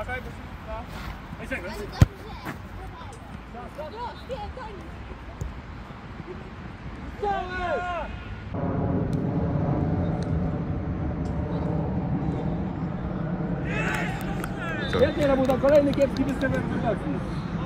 Uważaj, bo się da. Ej, czekaj. Świetnie, Rabuda, kolejny kiepski występ reprezentacji.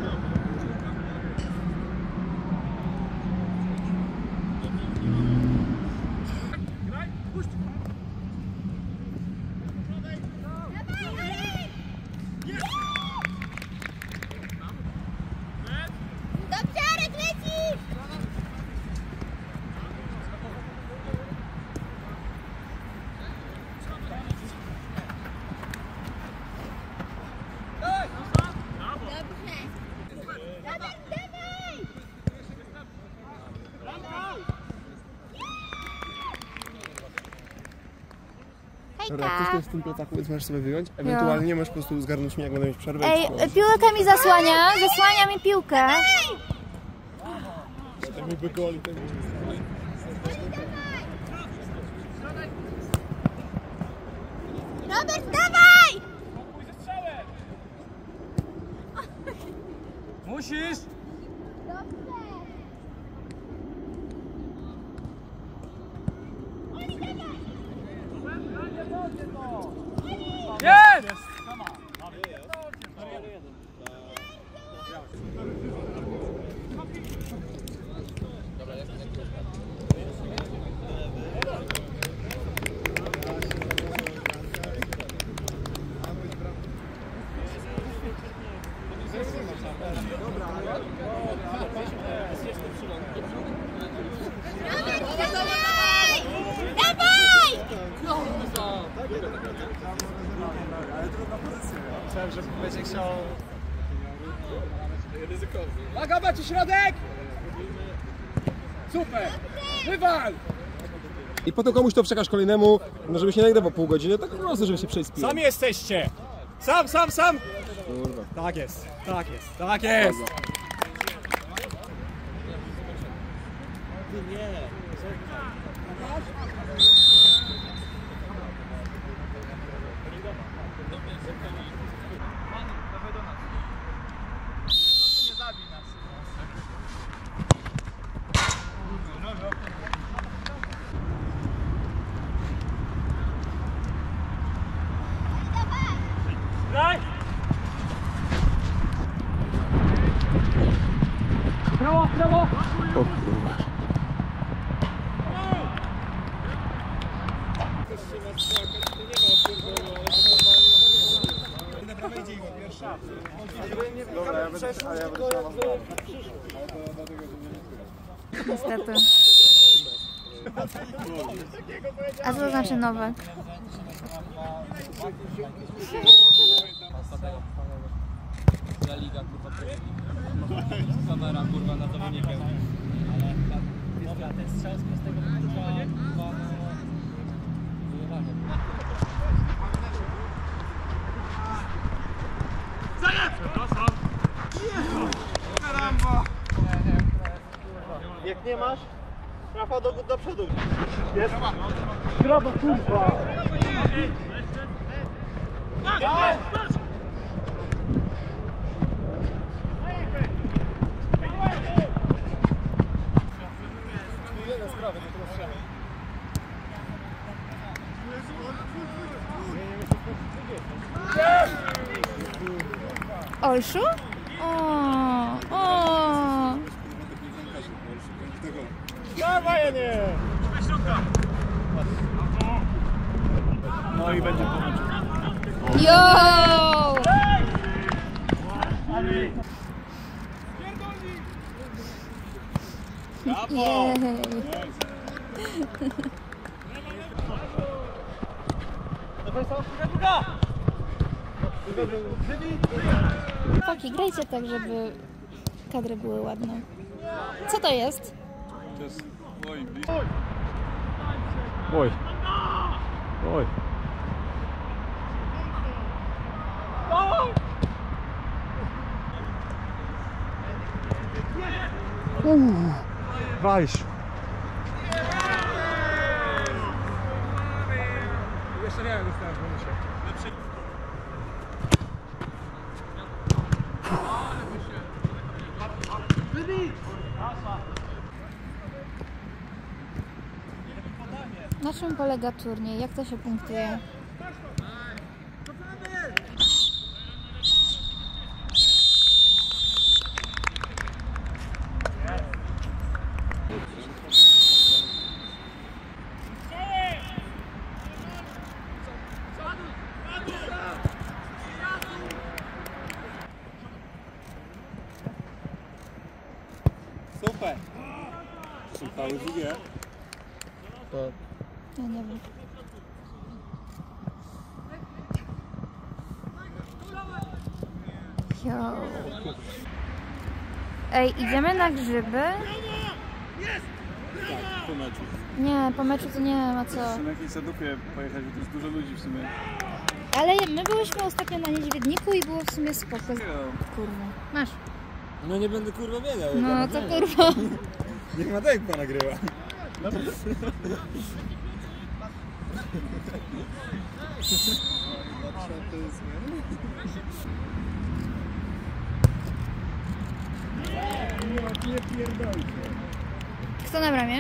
Dobra, jak ktoś w tym plecaku, więc możesz sobie wyjąć. Ewentualnie możesz po prostu zgarnąć mnie, jak będę mieć przerwę. Ej, piłka mi zasłania mi piłkę. Robert, dawaj! Musisz! Jest! Myślałem, że będzie chciał... ryzykowny. Uwaga, macie środek! Super! Wywal! I potem komuś to przekaż kolejnemu, no żeby się nagrywał pół godziny, tak po prostu, żeby się przespił. Sami jesteście! Sam! Kurwa. Tak jest! Tak jest! Prawo! O kurwa. Dobra, ja będę Niestety. A co to znaczy Nowak? Liga, kurwa, kamera, kurwa, na zawodnikiem. Ale dobra, ten strzał z prostego kurwa, wyjebane. Karamba! Jak nie masz, Rafał do przodu. Jest! Brawo, kurwa! Olszu? O. Dawaj, nie! No i będzie pomysł. Yo! Chłopaki, grajcie tak, żeby kadry były ładne. Co to jest? To jest Oj. Wajsz. Jeszcze nie, dostałem w bonusie. Na czym polega turniej? Jak to się punktuje? Super! Słuchały drugie. Ja nie wiem. Jo. Ej, idziemy na grzyby? Po meczu. Nie, po meczu to nie ma co. Chcę na jakiejś zadupie pojechać, bo to jest dużo ludzi w sumie. Ale my byliśmy ostatnio na Niedźwiedniku i było w sumie spoko. Kurwa. Masz. No nie będę kurwa biegał. No to kurwa. Niech ma tak pana nagrywa. Kto na bramie?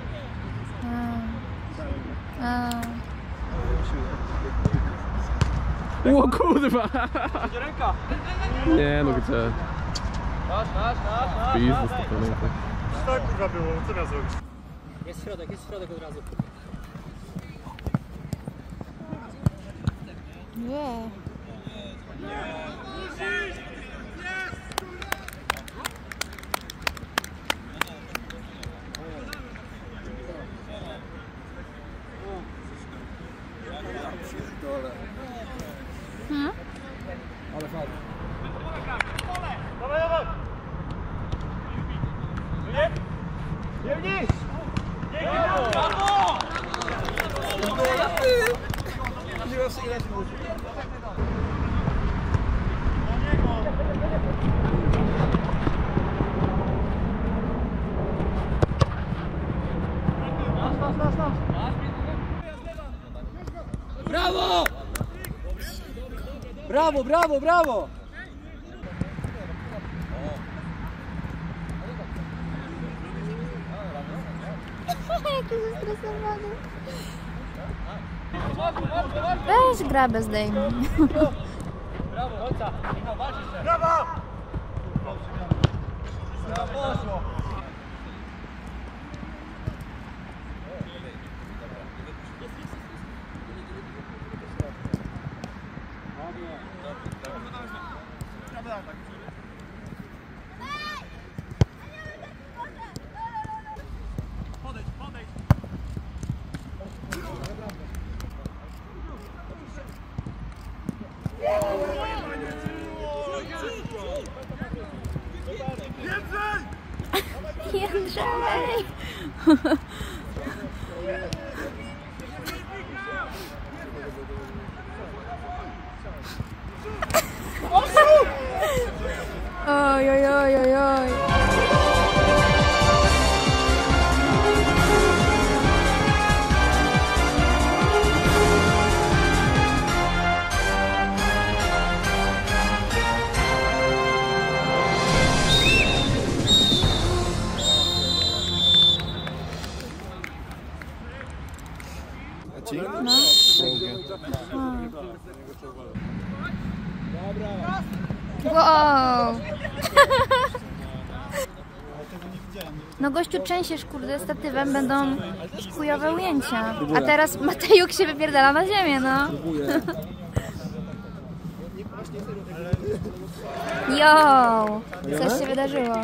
O kurwa! Ręka! Nie no gdzie? Pizdu z taką ręką. Tak kurwa było, co miał zrobić? Jest środek od razu. Nie. Ale fajnie. Brawo! Brawo, brawo, brawo! Jaki zestresowany. Weź grabę zdejmij. Brawo, ojca! Michał, walczysz się! Brawo! Brawo! Jędrzej! Oj, oj, oj, oj, oj. Wow! No gościu, trzęsiesz kurde statywem, będą chujowe ujęcia. A teraz Matejuk się wypierdala na ziemię, no. Jo! Coś się wydarzyło.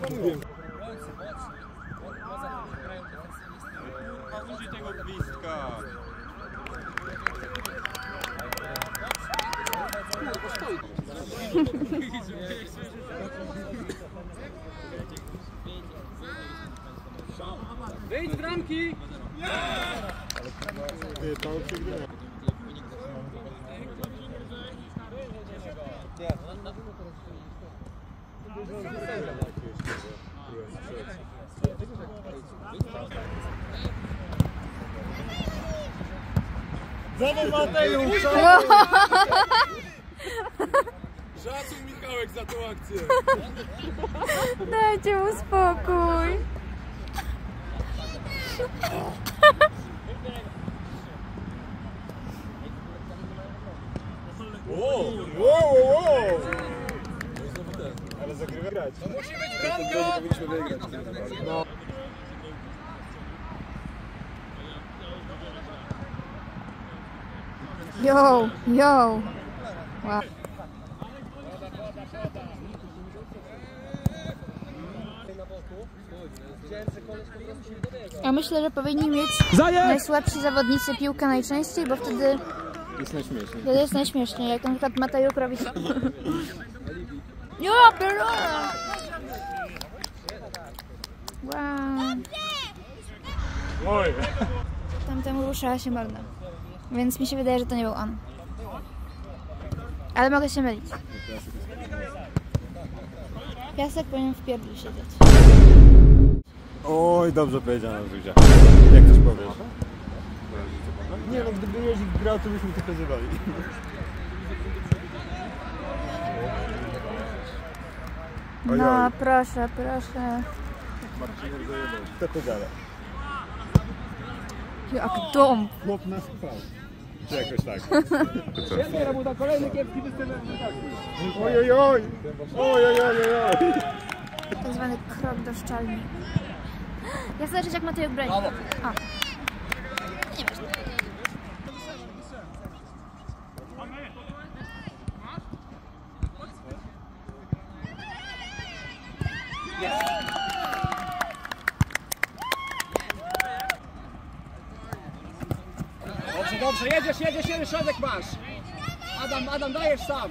Wyjdź z bramki! Brawo Mateusz! Szacun Michałek za tą akcję. Dajcie mu spokój. Ale zagrywa grać. To musi być bramka! Powinniśmy wygrać. No. Yo, yo. Wow. Ja myślę, że powinni mieć najsłabsi zawodnicy piłkę najczęściej, bo wtedy jest najśmieszniej. Jak na przykład Matejuk robi... Jo, pierdolę! Wow. Tamtemu ruszała się morda. Więc mi się wydaje, że to nie był on. Ale mogę się mylić. Piasek powinien w pierdlu siedzieć. Oj, dobrze powiedziano, Zuzia. Jak też powiesz? Nie no, gdyby Jezik grał, to byśmy to pozywali. No, proszę, proszę. To pedale. Jak dom. Chłop nas chwał. Czy jakoś tak. Świetnie, Rabuda, kolejny kiepski występ reprezentacji. Oj, oj, oj! Oj, oj, oj, oj! Tak zwany krok do szczelni. Ja chcę zobaczyć, jak Mateusz broni. O. Nie wiesz. Dobrze, dobrze, jedziesz, środek masz. Adam, dajesz sam.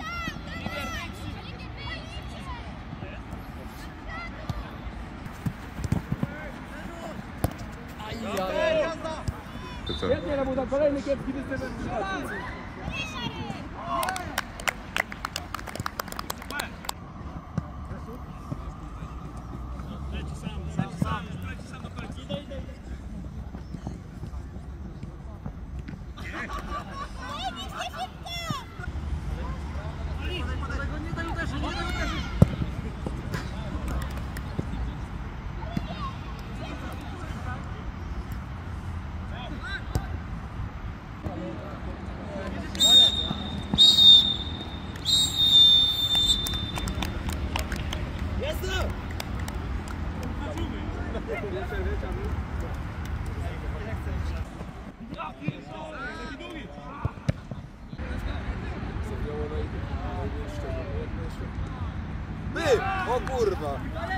Świetnie, Rabuda, kolejny kiepski występ reprezentacji. O kurwa!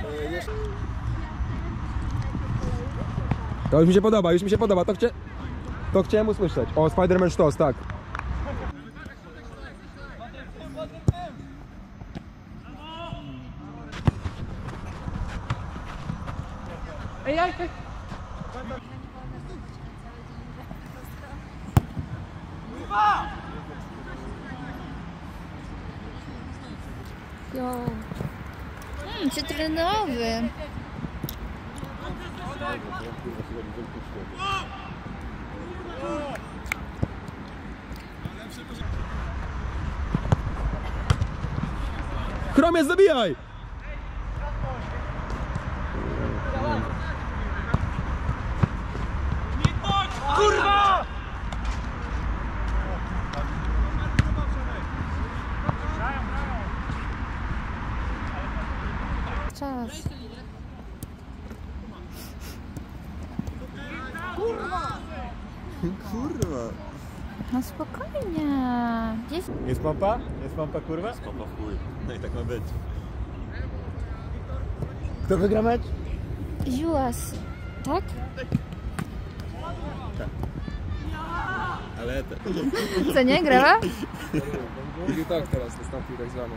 To już mi się podoba, to chciałem usłyszeć. O, Spider-Man sztos, tak. Ej. Jo. Cytrynowy. Chromiec, zabijaj! Kurwa! Czas. Kurwa! No spokojnie. Gdzieś... Jest pompa? Jest pompa, kurwa? Jest pompa w chuj. No i tak ma być. Kto wygra mecz? Ziułas. Tak? Ale te. Co, nie? Grała? I tak teraz nastąpił tak zwany.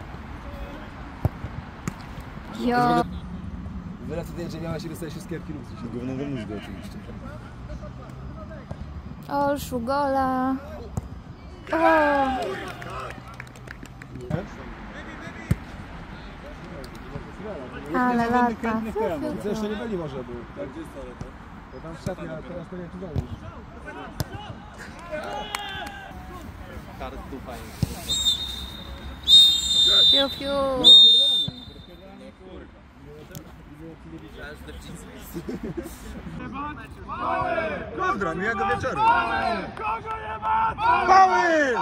Jo. Wyraz ten, że miała się dostać wszystkie lub coś. Głównego mózgu oczywiście. O, Szugola. O. Ale lata. To jeszcze nie byli może był. Bo tam w szatni, ale teraz to nie tu domu. Piu, piu. Pozdro, miłego wieczoru. Pały.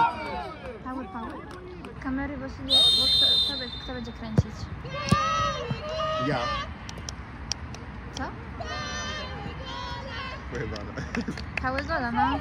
Kamery właściwie, bo kto będzie kręcić? Ja. Co? Pojebane. Pały gola, no.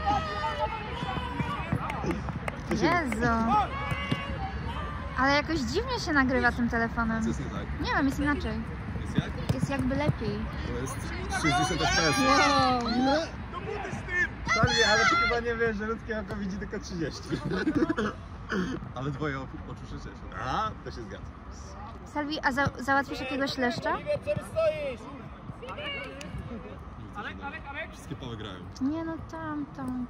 Jezu. Ale jakoś dziwnie się nagrywa tym telefonem. Co jest nie tak? Nie wiem, jest inaczej. Jest jak? Jest jakby lepiej. To jest 60 FPS. Wow. Salwie, ale ty chyba nie wiesz, że ludzkie oko widzi tylko 30. Ale twoje oczu 60. A, to się zgadza. Salwi, a załatwisz jakiegoś leszcza? Wszystkie pały grają. Nie no, tam.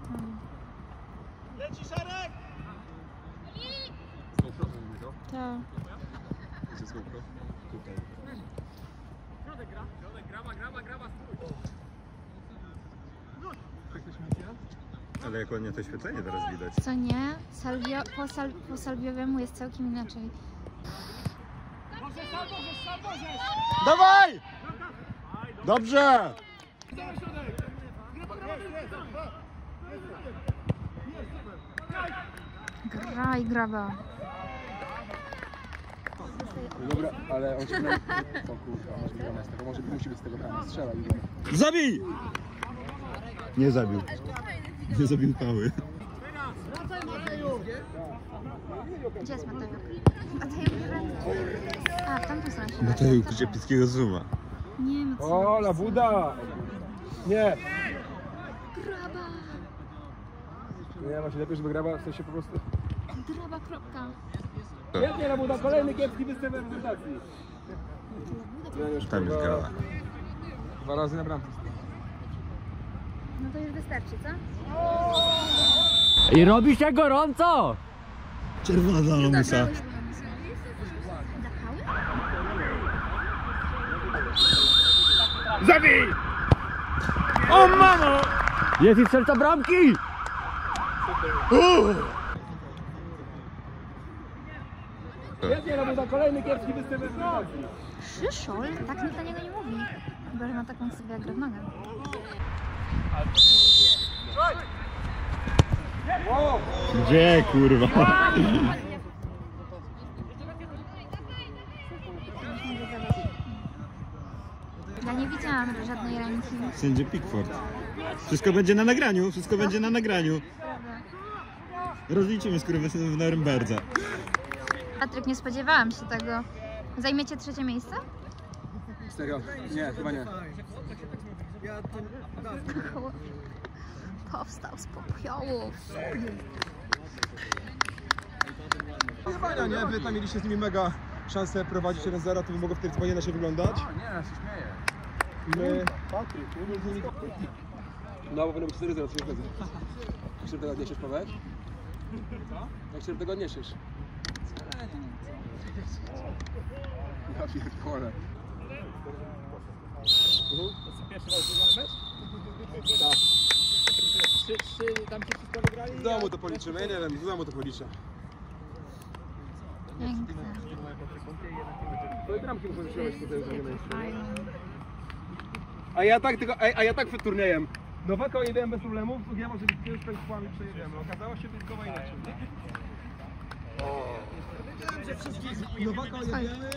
GoPro, mówię, To. gdzie jest GoPro? Tutaj. Ale jak ładnie to świecenie teraz widać. Co nie? Po salwiowemu jest całkiem inaczej. Dawaj! Dobrze! Graj, graba. Dobra, ale on się... O kurwa, może nie gramy z tego, może musi być z tego brama, strzela i... Zabij! Nie zabił. Nie zabił pały. Gdzie jest Mateusz? A, w tamtą stronę się Mateusz Kuczepickiego Zuma. Nie ma co. O, la Buda! Nie! Graba. Nie, właśnie lepiej, żeby graba w sensie po prostu... Graba, kropka. Świetnie, la Buda, kolejny kiepski występ reprezentacji. Tam jest grała. 2 razy na bramce. No to już wystarczy, co? I robi się gorąco! Czerwona za lamusa. Zabij! O mamo! Jest i strzelca bramki! Świetnie, la Buda, kolejny kiepski występ reprezentacji. Szyszol? Tak nikt na niego nie mówi. Chyba, że ma taką sobie jak nogę. Gdzie kurwa? Ja nie widziałam żadnej ręki. Sędzia Pickford. Wszystko będzie na nagraniu, wszystko będzie na nagraniu. Rozliczymy skurwysyny w Norymberdze. Patryk, nie spodziewałam się tego. Zajmiecie 3. miejsce? Serio? Nie, chyba nie. Powstał z popiołów. Chyba nie, wy tam mieliście z nimi mega szansę prowadzić 1-0, to by mogło wtedy zupełnie inaczej wyglądać. Nie, ja się śmieję. My... Patryk, my z nimi... No, bo będę być 4-0, to się wchodzę. Jak się do tego odniesiesz, Paweł? Jak się do tego odniesiesz? Ja pierdolę. Pierwszy raz wygramy mecz? Tak. 3 tam się wszystko wygrali? W domu to policzymy, ja nie wiem, w domu to policzę. Piękne. To i bramki muszę wyśpiewać tutaj za miejsce. Fajne. A ja tak przed turniejem. Nowaka jedziemy bez problemów, ja może być już państwami przejedziemy. Okazało się tylko inaczej. Wiedziałem, że wszystkich Nowaka jedziemy.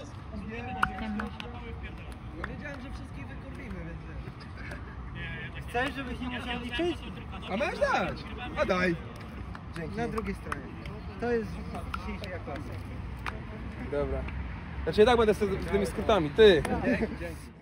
Wiedziałem, że wszystkich wykurwimy, więc... Chcesz, żebyś nie musiał liczyć? A masz dać! A daj! Dzięki. Na drugiej stronie. To jest dzisiejsza klasa. Dobra. Znaczy ja tak będę z tymi skrótami, ty! Dzięki.